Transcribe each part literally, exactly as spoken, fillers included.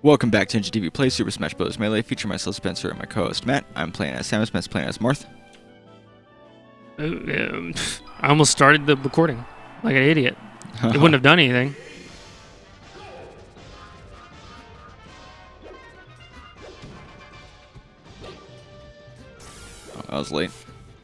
Welcome back to Ninja T V Play Super Smash Bros. Melee, featuring myself, Spencer, and my co-host, Matt. I'm playing as Samus, Matt's playing as Marth. Uh, um, I almost started the recording like an idiot. It wouldn't have done anything. Oh, I was late.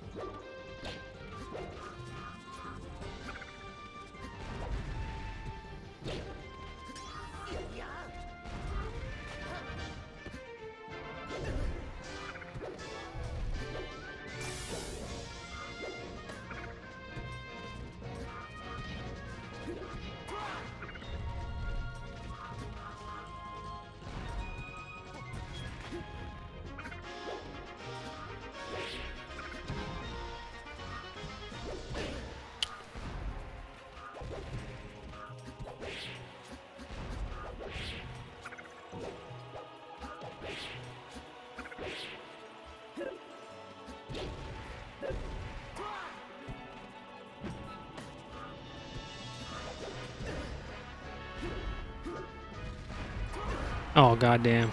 Oh, goddamn.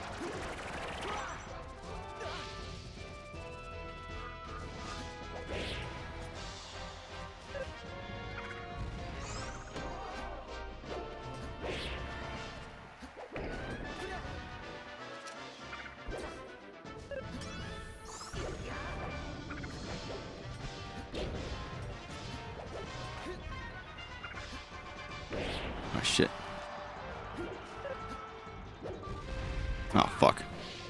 Oh, shit. Oh, fuck.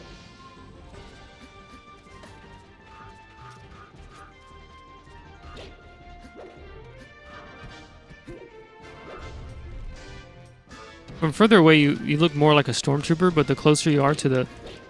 From further away, you, you look more like a stormtrooper, but the closer you are to the...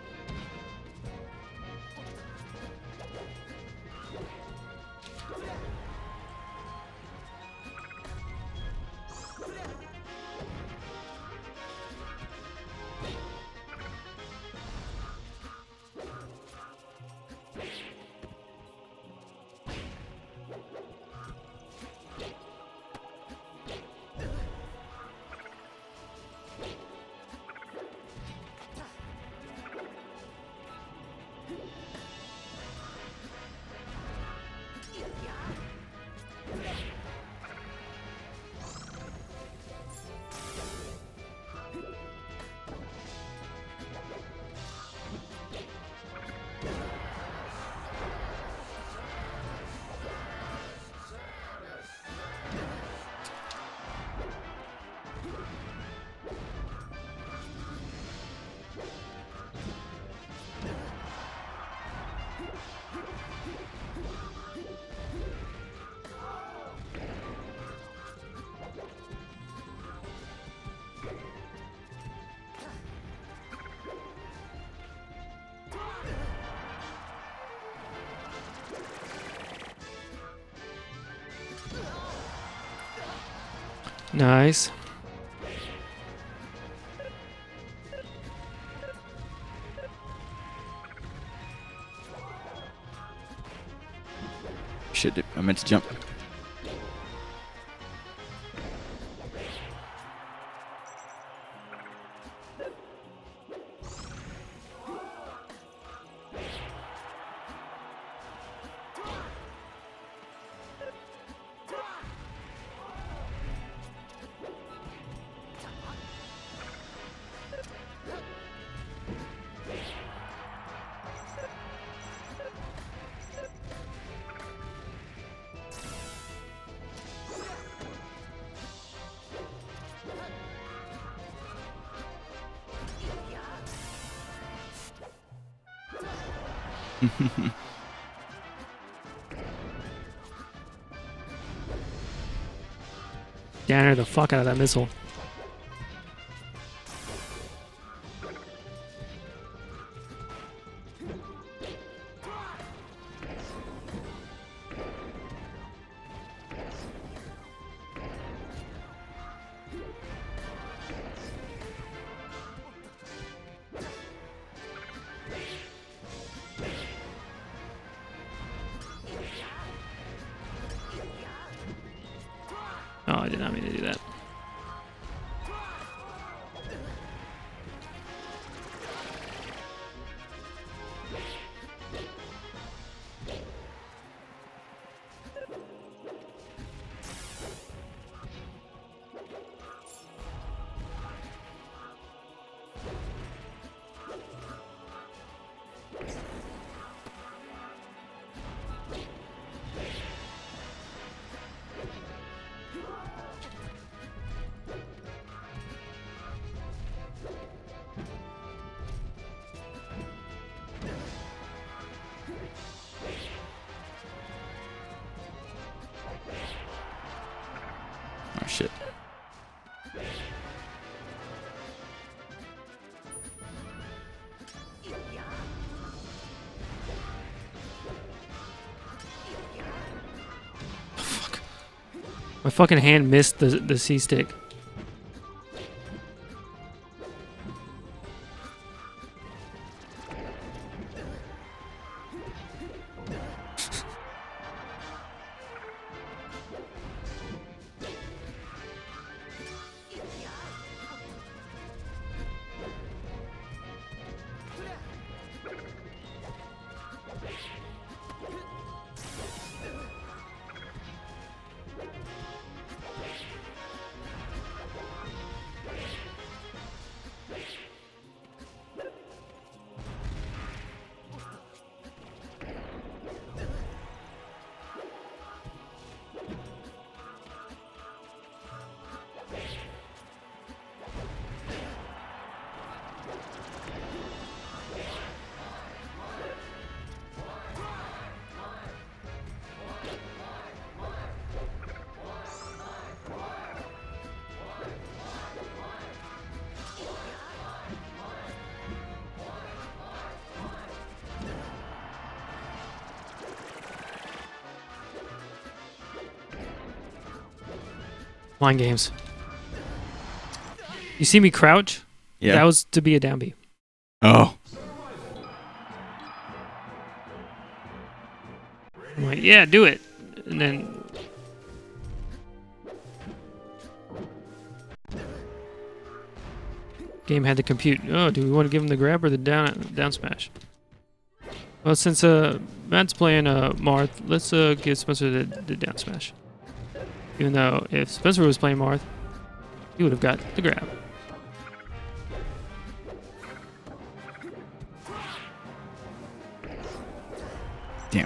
Nice. Shit, dude. I meant to jump. Danner the fuck out of that missile. Oh, I did not mean to do that. shit. My fucking hand missed the the C stick. Mind games. You see me crouch? Yeah. That was to be a down B. Oh. I'm like, yeah, do it. And then... Game had to compute. Oh, do we want to give him the grab or the down down smash? Well, since uh, Matt's playing uh, Marth, let's uh, give Spencer the, the down smash. Even though if Spencer was playing Marth, he would have got the grab. Damn.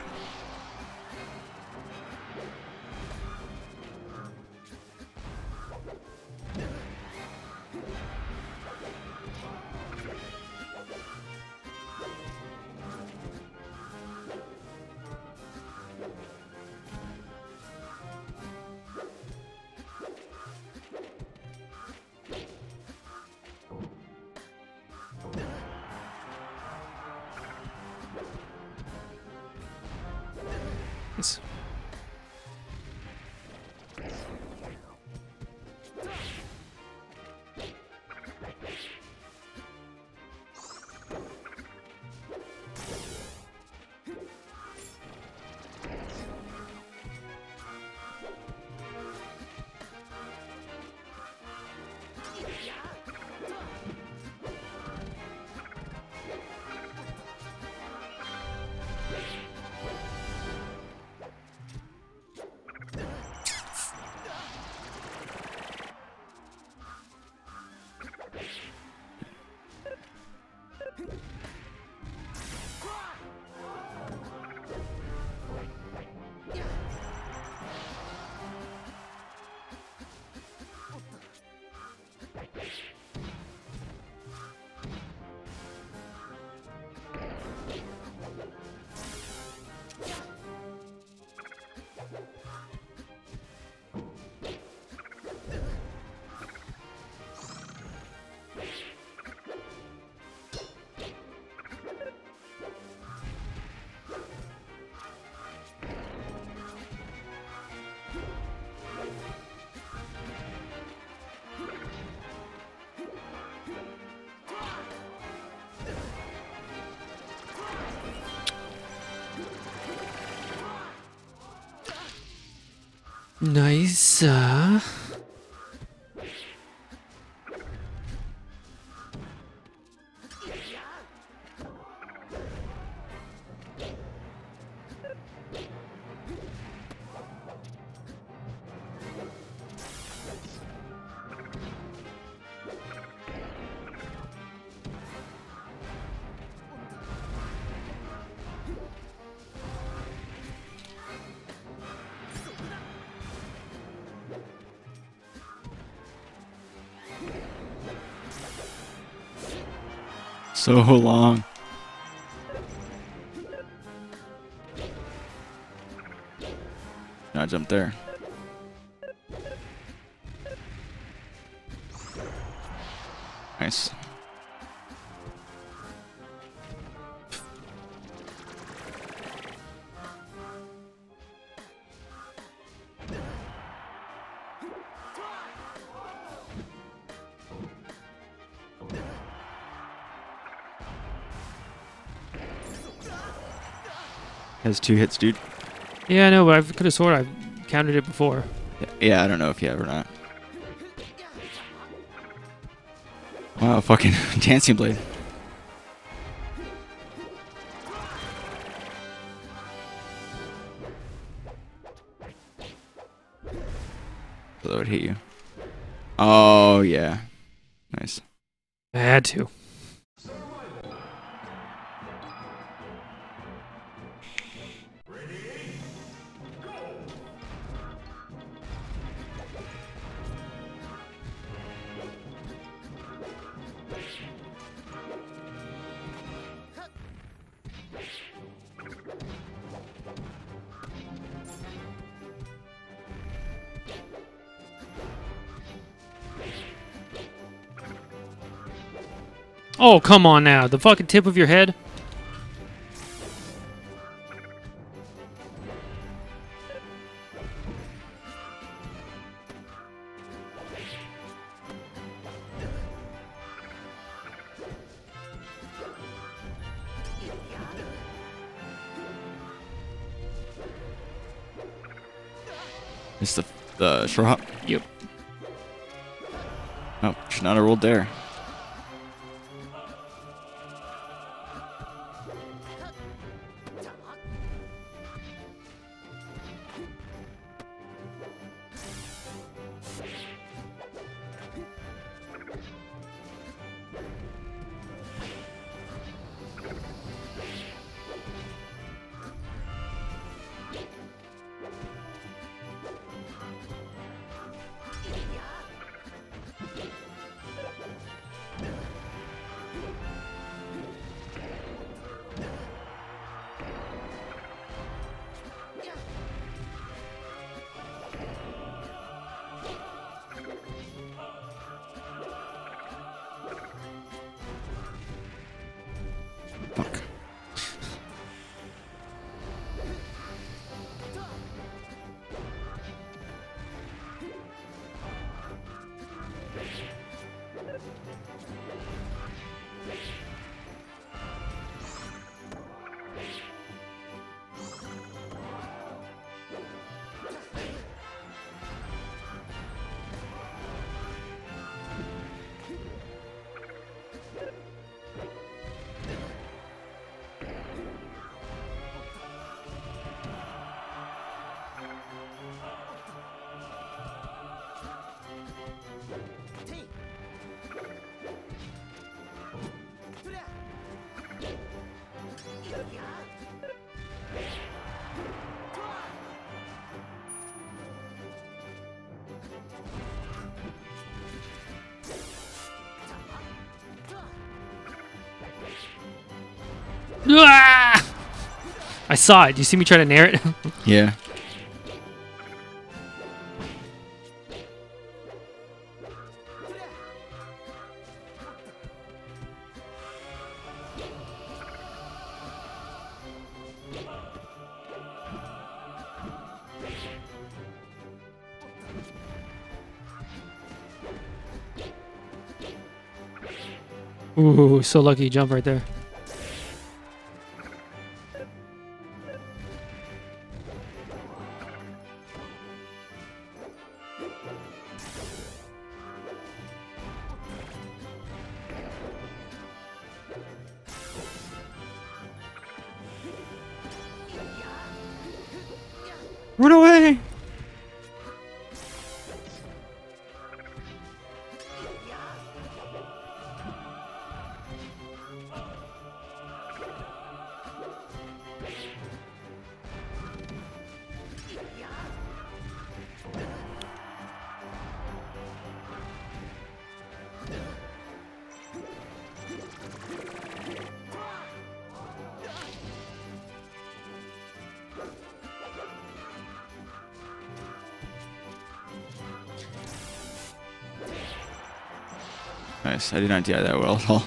Yes. Nice. Uh... So long. Now jump there. Has two hits, dude. Yeah, I know, but I could have sworn I've counted it before. Yeah, I don't know if you have or not. Wow, fucking dancing blade. So that would hit you. Oh, yeah. Nice. I had to. Oh, come on now. The fucking tip of your head? It's the, the short hop? Yep. Oh, should not have rolled there. Fuck. Ah! I saw it. Do you see me try to nair it? Yeah. Ooh, so lucky you jump right there. Run away! Nice. I did not do that well at all.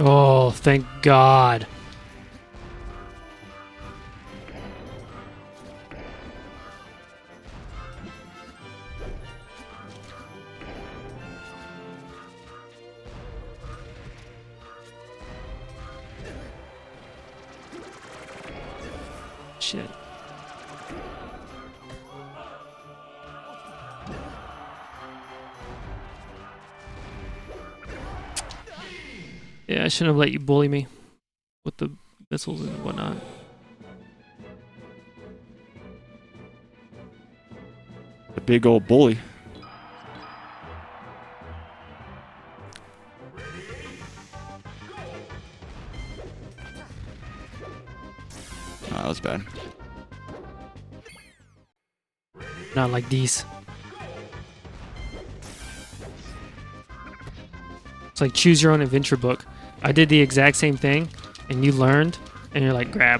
Oh, thank God. Shit. Yeah, I shouldn't have let you bully me with the missiles and whatnot. The big old bully. Oh, that was bad. Not like these. It's like choose your own adventure book. I did the exact same thing, and you learned, and you're like, grab.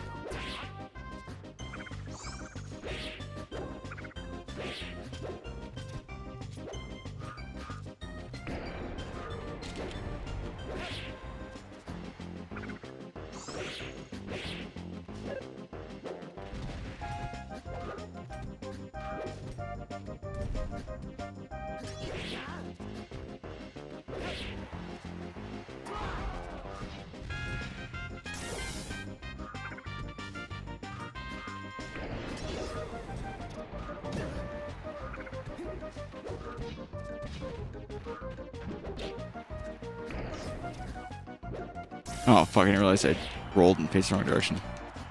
Oh, fuck, I didn't realize I rolled and faced the wrong direction.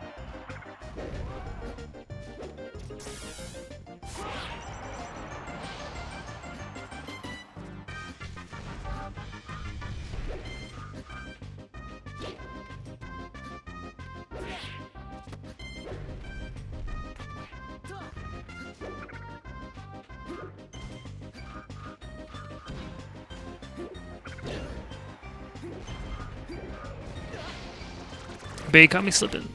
Bay caught me slipping.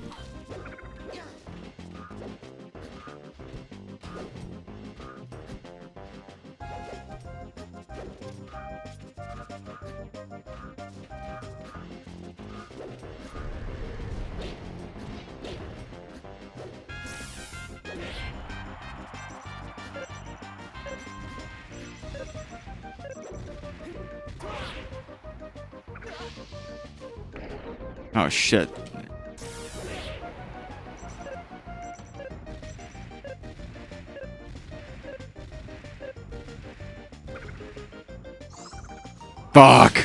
Oh, shit. Fuck.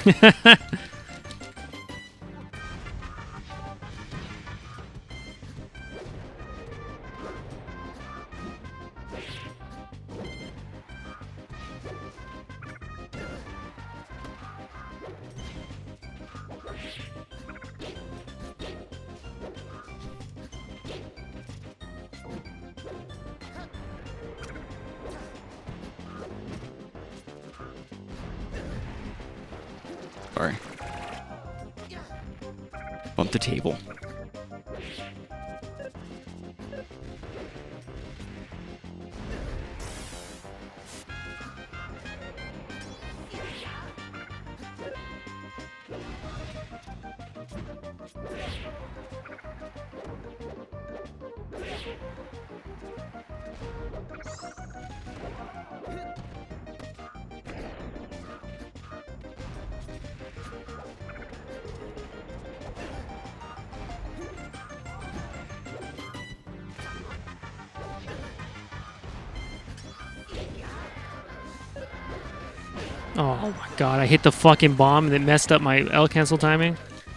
Sorry. Bump the table. Oh my god, I hit the fucking bomb and it messed up my L cancel timing.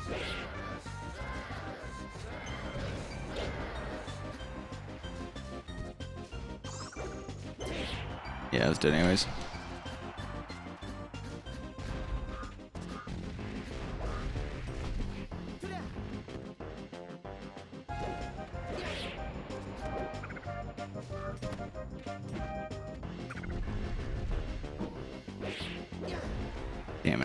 Yeah, I was dead anyways. Damn it.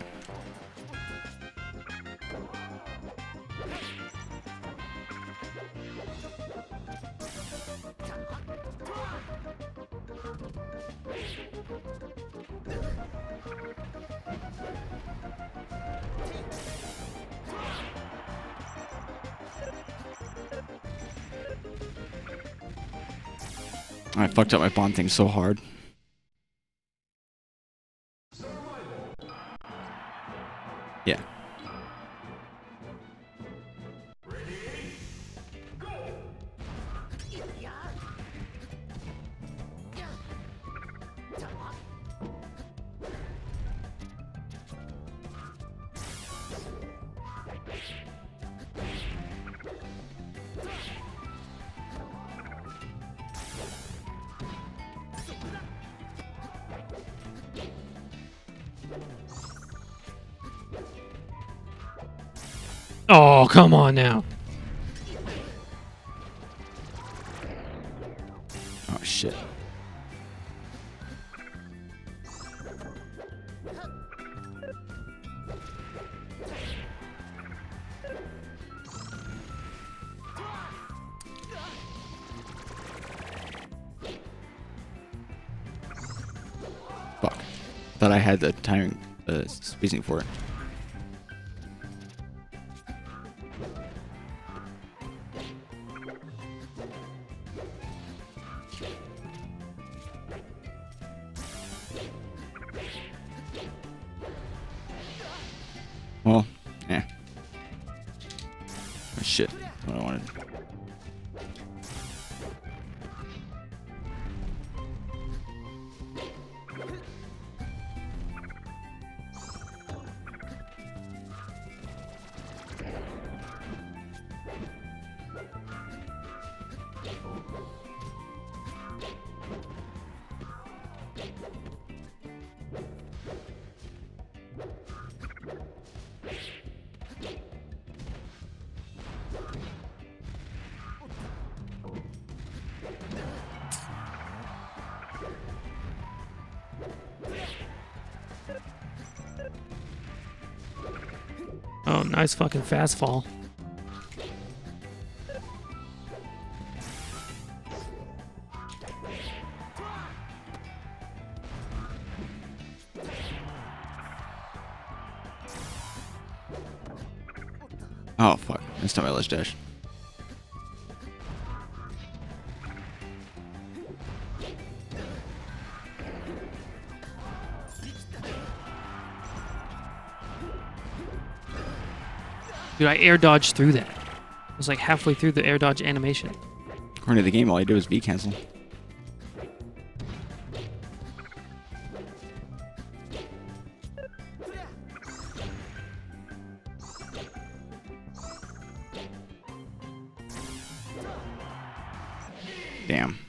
I fucked up my bomb thing so hard. Yeah. Oh, come on now. Oh, shit. Fuck. Thought I had the timing, uh, spacing for it. Well, eh. Oh, shit. What I wanted. Oh, nice fucking fast fall. Oh, fuck. Missed my ledge dash. Dude, I air dodged through that. I was like halfway through the air dodge animation. According to the game, all I do is V cancel. Damn.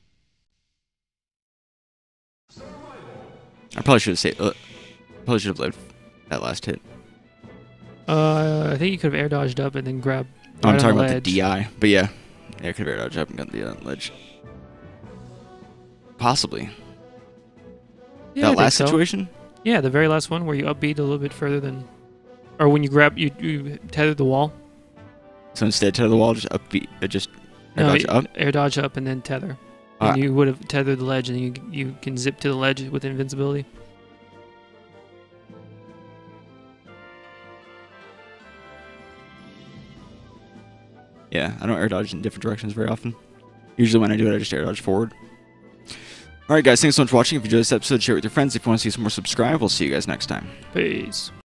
I probably should have saved. Uh, probably should have lived that last hit. Uh, I think you could have air dodged up and then grabbed. Oh, Right I'm talking on the about ledge. the D I, but yeah, yeah, I could have air dodged up and got the uh, ledge. Possibly. Yeah, I that think last so. situation. Yeah, the very last one where you upbeat a little bit further than, or when you grab you you tethered the wall. So instead, tether the wall, just upbeat, uh, just air No, dodge you- up. air dodge up and then tether. Ah. And you would have tethered the ledge, and you you can zip to the ledge with invincibility. Yeah, I don't air dodge in different directions very often. Usually when I do it, I just air dodge forward. Alright guys, thanks so much for watching. If you enjoyed this episode, share it with your friends. If you want to see some more, subscribe. We'll see you guys next time. Peace.